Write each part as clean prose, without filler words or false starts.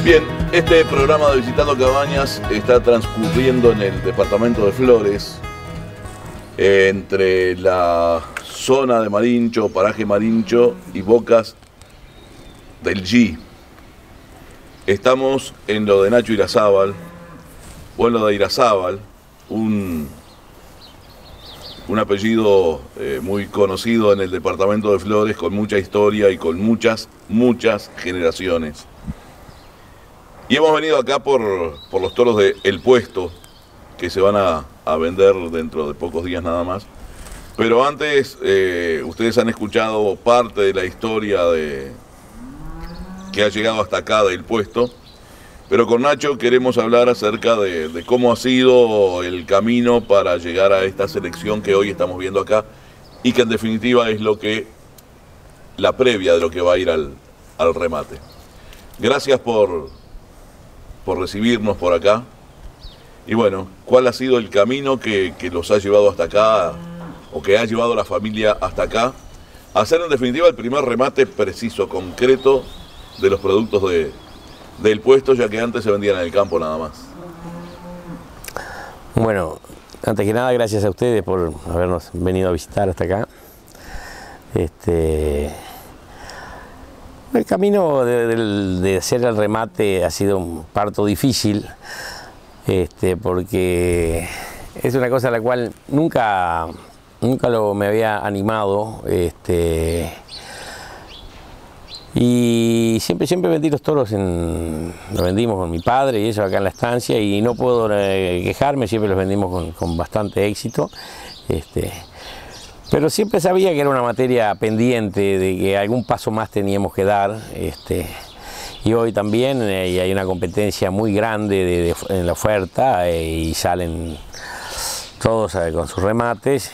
Bien, este programa de Visitando Cabañas está transcurriendo en el departamento de Flores, entre la zona de Marincho, paraje Marincho y Bocas del G. Estamos en lo de Nacho Irazábal, o en lo de Irazábal, un apellido muy conocido en el departamento de Flores, con mucha historia y con muchas generaciones. Y hemos venido acá por los toros de El Puesto, que se van a vender dentro de pocos días nada más. Pero antes, ustedes han escuchado parte de la historia que ha llegado hasta acá del Puesto. Pero con Nacho queremos hablar acerca de cómo ha sido el camino para llegar a esta selección que hoy estamos viendo acá, y que en definitiva es la previa de lo que va a ir al remate. Gracias por recibirnos por acá. Y bueno, ¿cuál ha sido el camino que los ha llevado hasta acá, o que ha llevado a la familia hasta acá, a hacer en definitiva el primer remate preciso, concreto, de los productos del Puesto, ya que antes se vendían en el campo nada más? Bueno, antes que nada, gracias a ustedes por habernos venido a visitar hasta acá. El camino de hacer el remate ha sido un parto difícil, porque es una cosa a la cual nunca me había animado, y siempre vendí los toros, los vendimos con mi padre y eso acá en la estancia, y no puedo quejarme, siempre los vendimos con bastante éxito. Pero siempre sabía que era una materia pendiente, de que algún paso más teníamos que dar, y hoy también hay una competencia muy grande en la oferta, y salen todos con sus remates,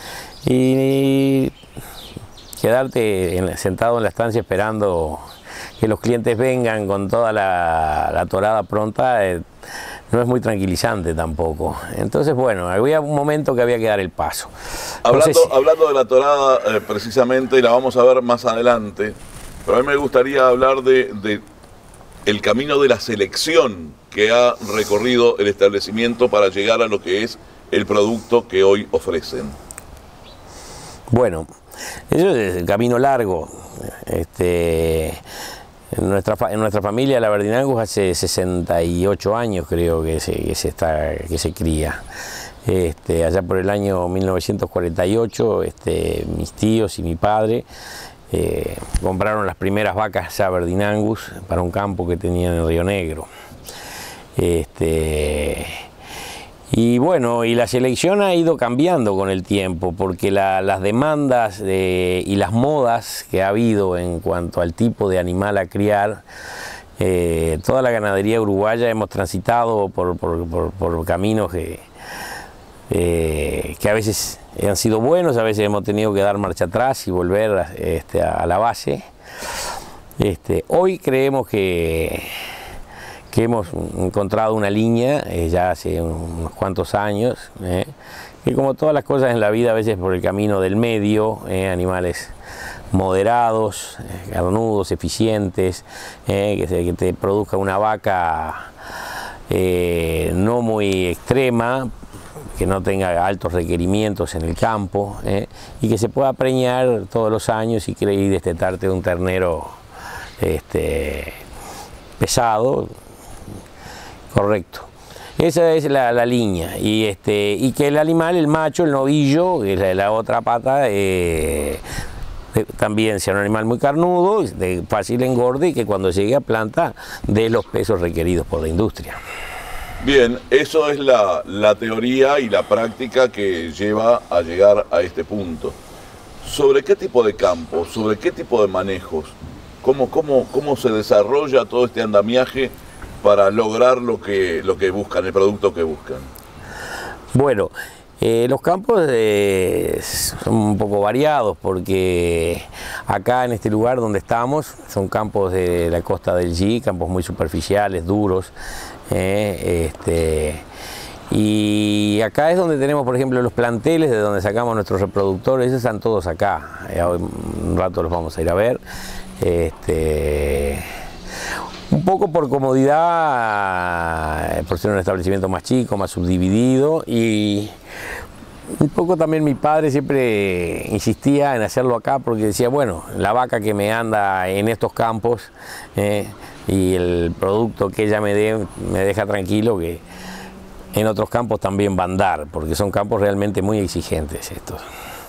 y quedarte sentado en la estancia esperando que los clientes vengan con toda la torada pronta no es muy tranquilizante tampoco. Entonces, bueno, había un momento que había que dar el paso. Hablando de la torada, precisamente, y la vamos a ver más adelante, pero a mí me gustaría hablar de el camino de la selección que ha recorrido el establecimiento para llegar a lo que es el producto que hoy ofrecen. Bueno, eso es el camino largo. En nuestra familia, la Verdinangus, hace 68 años creo que se cría. Allá por el año 1948, mis tíos y mi padre compraron las primeras vacas a Verdinangus para un campo que tenían en Río Negro. Y bueno, y la selección ha ido cambiando con el tiempo, porque las demandas y las modas que ha habido en cuanto al tipo de animal a criar, toda la ganadería uruguaya hemos transitado por caminos que a veces han sido buenos, a veces hemos tenido que dar marcha atrás y volver a la base. Hoy creemos que hemos encontrado una línea, ya hace unos cuantos años, que como todas las cosas en la vida, a veces por el camino del medio, animales moderados, carnudos, eficientes, que te produzca una vaca no muy extrema, que no tenga altos requerimientos en el campo, y que se pueda preñar todos los años y destetarte de un ternero pesado. Correcto. Esa es la línea. Y que el animal, el macho, el novillo, que es la otra pata, también sea un animal muy carnudo, de fácil engorde, y que cuando llegue a planta dé los pesos requeridos por la industria. Bien, eso es la teoría y la práctica que lleva a llegar a este punto. ¿Sobre qué tipo de campo, sobre qué tipo de manejos, cómo se desarrolla todo este andamiaje para lograr lo que buscan, el producto que buscan? Bueno, los campos son un poco variados, porque acá en este lugar donde estamos son campos de la costa del G, campos muy superficiales, duros, y acá es donde tenemos, por ejemplo, los planteles de donde sacamos nuestros reproductores. Esos están todos acá. Hoy un rato los vamos a ir a ver. Un poco por comodidad, por ser un establecimiento más chico, más subdividido, y un poco también mi padre siempre insistía en hacerlo acá porque decía, bueno, la vaca que me anda en estos campos y el producto que ella me deja tranquilo, que en otros campos también va a andar, porque son campos realmente muy exigentes estos.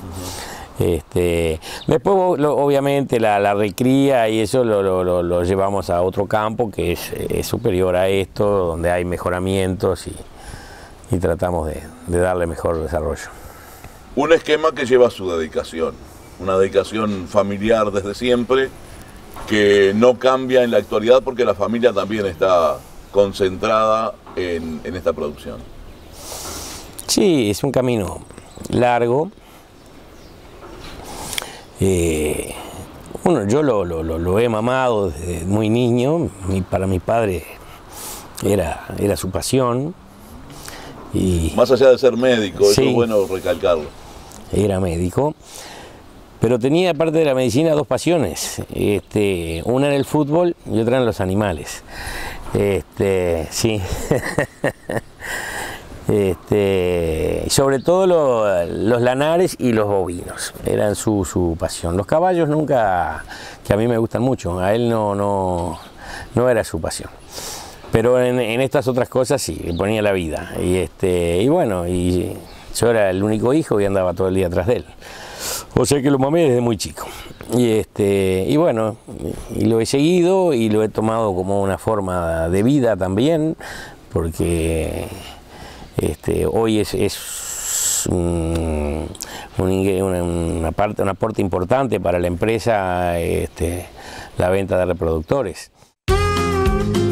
Después obviamente la recría y eso lo llevamos a otro campo que es superior a esto, donde hay mejoramientos y tratamos de darle mejor desarrollo. Un esquema que lleva su dedicación, una dedicación familiar desde siempre, que no cambia en la actualidad porque la familia también está concentrada en esta producción. Sí, es un camino largo. Bueno, yo lo he mamado desde muy niño, para mi padre era su pasión. Y más allá de ser médico, sí, eso es bueno recalcarlo. Era médico, pero tenía, aparte de la medicina, dos pasiones. Una en el fútbol y otra en los animales. Sí. Sobre todo los lanares y los bovinos eran su pasión. Los caballos nunca, que a mí me gustan mucho, a él no era su pasión. Pero en estas otras cosas sí, le ponía la vida. Y bueno, yo era el único hijo y andaba todo el día atrás de él. O sea que lo mamé desde muy chico. Y bueno, y lo he seguido y lo he tomado como una forma de vida también, porque hoy es un aporte importante para la empresa, la venta de reproductores.